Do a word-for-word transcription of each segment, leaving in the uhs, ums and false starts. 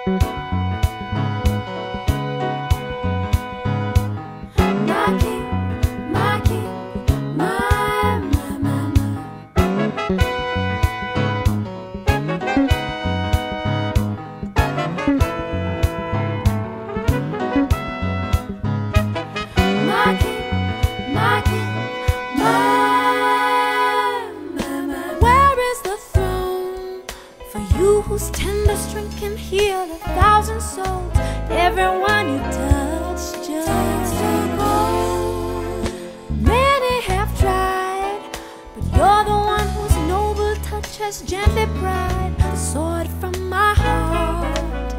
Whose tender strength can heal a thousand souls. Everyone you touch just to go. Many have tried, but you're the one whose noble touch has gently pried the sword from my heart.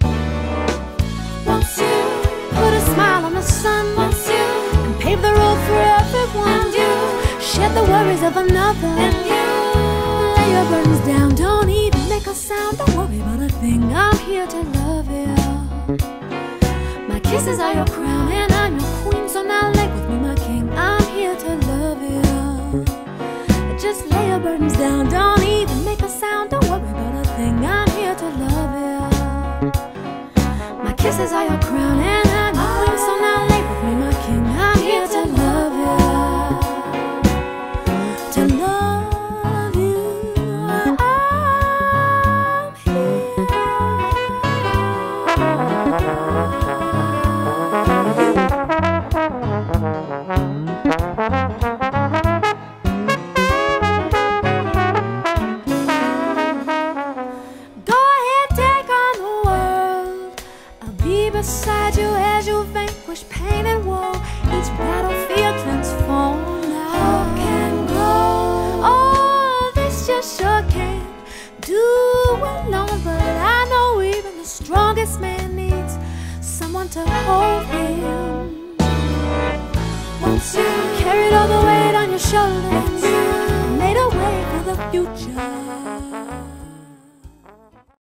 Once you put a smile on the sun, once you and pave the road for everyone, and you shed the worries of another, and you lay your burdens down. Don't even make a sound, don't worry about a thing. I'm here to love you. My kisses are your crown and I'm your queen, so now lay with me, my king. I'm here to love you. Just lay your burdens down, don't even make a sound, don't worry about a thing. I'm here to love you. My kisses are your crown and I'm your queen, so now lay with me, my king. I'm here to love you. To love beside you as you vanquish pain and woe. Each battlefield transformed, now can grow. Oh, this you sure can't do alone, but I know even the strongest man needs someone to hold him. Once you carried all the weight on your shoulders, made a way for the future.